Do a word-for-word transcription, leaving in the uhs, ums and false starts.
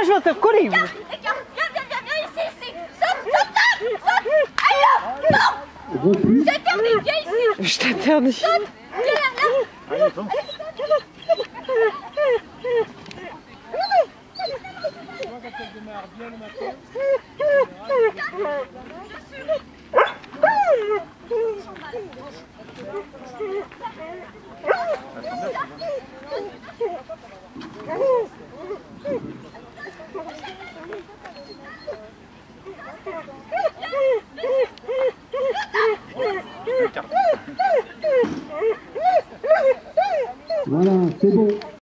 je vais te coller. Viens, viens, viens, viens, viens ici, ici. Saute, saute, saute. Allez, non. Je t'interdis, viens ici. Je t'interdis. Saute, viens là, là. Allez, fonce. Bien le matin. Voilà, c'est bon.